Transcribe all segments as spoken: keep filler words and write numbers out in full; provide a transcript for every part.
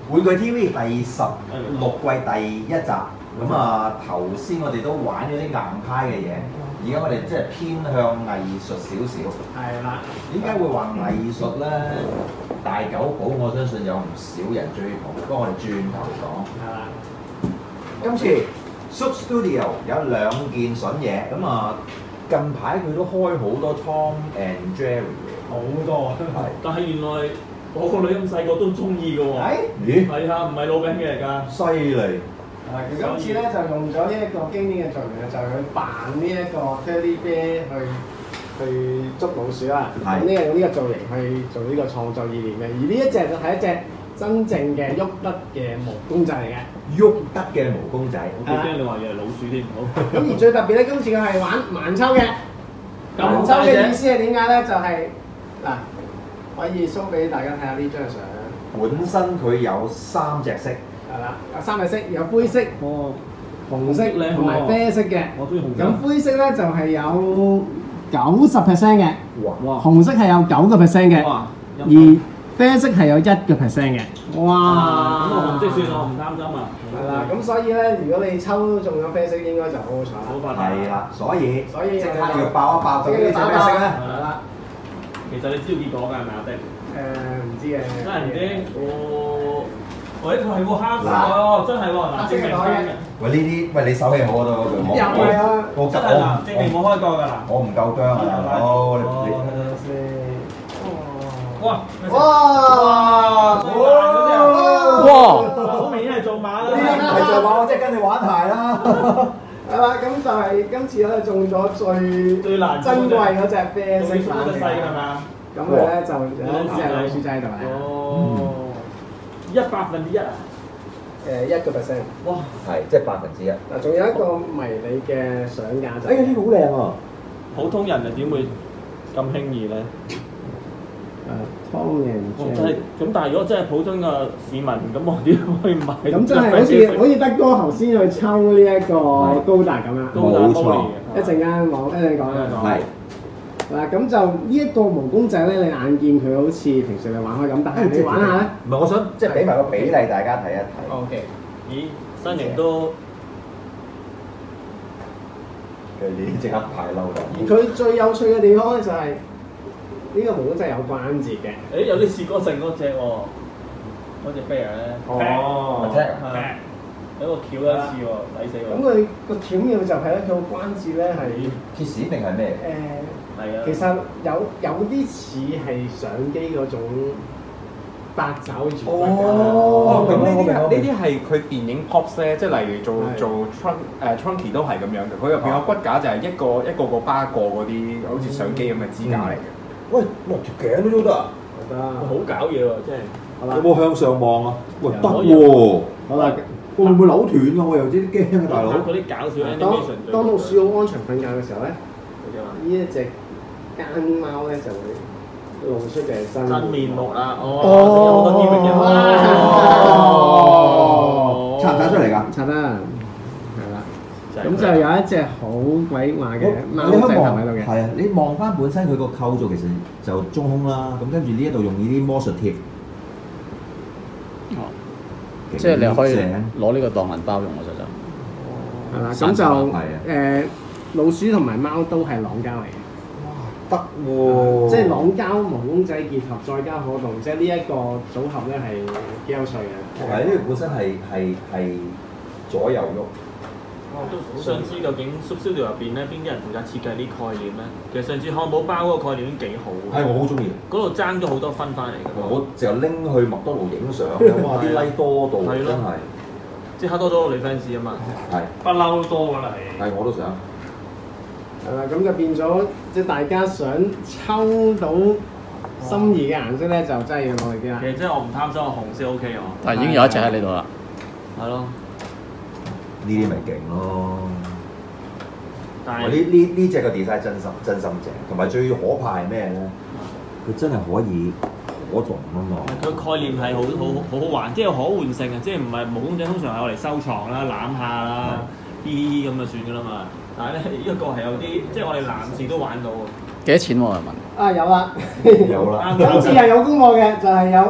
玩具 T V 第十六季第一集，咁啊頭先我哋都玩咗啲硬派嘅嘢，而家我哋即係偏向藝術少少。 係啦。 點解會話藝術咧？大久保我相信有唔少人追捧，不過我哋轉頭講。 係啦。 今次 Zouk Studio 有兩件筍嘢，咁啊近排佢都開好多 Tom and Jerry 嘅。 好多係。 但係原來我個女咁細個都中意嘅喎。 係？咦？ 係啊，唔係老餅嘅嚟㗎。 犀利！ 係，佢今次咧就用咗呢一個經典嘅造型，就係佢扮呢一個 Teddy Bear 去去捉老鼠啦。咁呢個用呢個造型去做呢個創作意念嘅，而呢一隻就係一隻真正嘅喐得嘅毛公仔嚟嘅。 喐得嘅毛公仔。 我驚你話又係老鼠添，好。 咁而最特別咧，今次佢係玩盲抽嘅。盲抽嘅意思係點解咧？就係嗱，可以 show 俾大家睇下呢張相。 本身佢有三隻色。 係啦，有三隻色，有灰色、 哦、 紅色同埋啡色嘅。 我中意紅色。 咁灰色咧就係有九十 percent 嘅， 哇！ 紅色係有九個 percent 嘅，而啡色係有一個 percent 嘅。哇！ 咁我紅色算我唔擔心啊。 係啦，咁所以咧，如果你抽中咗啡色，應該就好好彩啦。 好發達。 係啦，所以所以即刻要爆一爆究竟呢隻咩色咧？ 係啦。 其實你知道結果㗎係咪啊？的？ 誒唔知嘅。 真係唔知。哦。喂，佢係喎黑色喎，真係喎，嗱，證明嘅。 喂，呢啲喂你手氣好啊都，我又係啊， 我真係嗱，證明我開過㗎啦。 我唔夠薑啊，好你你。 哇！ 哇！ 哇！好明顯係做馬啦， 係做馬，我即係跟你玩鞋啦。 係啦，咁就係今次咧中咗最最難珍貴嗰隻啡色版嘅，係嘛？ 咁佢咧就有一隻老鼠仔喺度嘅。 哦。一百分之一啊！ 誒一個 percent， 哇，係即係百分之一。 嗱，仲有一個迷你嘅相架就， 哎呀呢個好靚喎！ 普通人又點會咁輕易咧？ 誒，Tom and Jerry。 咁但係如果真係普通嘅市民，咁我點可以買？ 咁真係好似好似德哥頭先去抽呢一個高達咁樣。 冇錯。 一陣間講，一陣講啦。 係。嗱咁就呢一個毛公仔咧，你眼見佢好似平時你玩開咁，但係你玩下咧， 唔係我想即係俾埋個比例大家睇一睇。 O K。 咦，身形都佢哋即刻排嬲啦。 而佢最有趣嘅地方咧就係呢個毛公仔有關節嘅。 誒有啲似嗰陣嗰隻喎，嗰隻 bear 咧。 哦。 係。有個翹一次喎，抵死喎。 咁佢個巧妙就係咧，佢個關節咧係鐵絲定係咩？ 誒。 係啊， 其實有有啲似係相機嗰種八爪魚骨㗎。 哦，咁呢啲呢啲係佢電影 props 咧，即係例如做做 Trunk 誒 Trunky 都係咁樣嘅。佢入邊個骨架就係一個一個個巴過嗰啲，好似相機咁嘅支架嚟嘅。 喂，落條頸都得啊！ 得。 好搞嘢喎，真係。 有冇向上望啊？喂，得喎。好啦，會唔會扭斷㗎？我又有啲驚啊，大佬。 嗰啲搞笑 animation。 當老鼠好安詳瞓覺嘅時候咧，呢一隻奸貓咧就會露出嘅真真面目啦！哦， 好多啲嘅哦，拆唔拆出嚟㗎？ 拆得，係啦。咁就有一隻好鬼馬嘅貓仔頭喺度嘅。 係啊，你望翻本身佢個構造其實就中空啦。咁跟住呢一度用呢啲魔術貼。 哦。即係你可以攞呢個當銀包用嘅實就。係啦，咁就誒老鼠同埋貓都係朗膠嚟嘅。 得喎， 即係朗膠毛公仔結合再加可動，即係呢一個組合咧係幾有趣嘅。 係，因為本身係係係左右喐。 我都好想知究竟 Zouk Studio 入邊咧邊啲人負責設計啲概念咧？其實上次漢堡包嗰個概念已經幾好。 係，我好中意。 嗰度爭咗好多分翻嚟㗎。 我就拎去麥當勞影相，哇！啲 like 多到真係， 即刻多咗個女 fans 啊嘛。 係。 不嬲都多㗎啦，係。 係，我都想。 係啦，咁就變咗，即係大家想抽到心儀嘅顏色咧，就真係要努力啲啦。 其實真係我唔貪心，我紅色 O K 喎。 但係已經有一隻喺呢度啦。 係咯。 呢啲咪勁咯！ 但係呢呢呢隻個 design 真心真心正，同埋最可怕係咩咧？佢真係可以可動啊嘛！ 佢概念係好好好好玩，即係可換性啊！即係唔係毛公仔通常係我嚟收藏啦、攬下啦、嘻嘻咁就算㗎啦嘛。但係咧呢一個係有啲，即係我哋男士都玩到喎。 幾多錢喎？問。 啊有啦， 有啦。 今次係有公佈嘅，就係有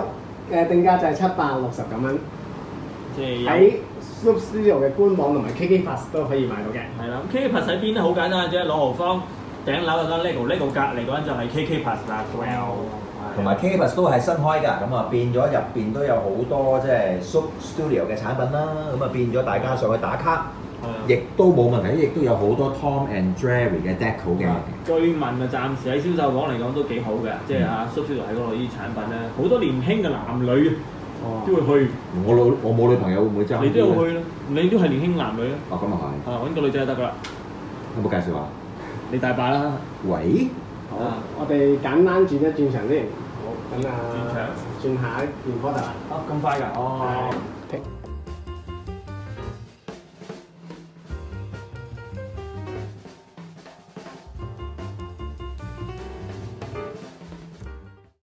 誒定價就係七百六十九蚊， 即係有喺 Sloop Studio 嘅官網同埋 K K Plus 都可以買到嘅。 係啦，咁 K K Plus 喺邊咧？好簡單嘅啫，朗豪坊頂樓有間 LEGO，LEGO 隔離嗰間就係 K K Plus 啦，twelve。 同埋 K K Plus 都係新開㗎，咁啊變咗入邊都有好多即係 Sloop Studio 嘅產品啦，咁啊變咗大家上去打卡，亦都冇問題，亦都有好多 Tom and Jerry 嘅 deco 嘅。 據聞啊，暫時喺銷售講嚟講都幾好嘅，即係啊 Sloop Studio 喺嗰度啲產品咧，好多年輕嘅男女都會去。 我老我冇女朋友會唔會爭？ 你都有去啦，你都係年輕男女啊。 哦，咁啊係。 啊，揾個女仔就得㗎啦。 有冇介紹下？ 你大把啦。 喂。 好，我哋簡單轉一轉場先。好，咁啊，轉下一件 product 啦。 啊，咁快㗎？哦。 係。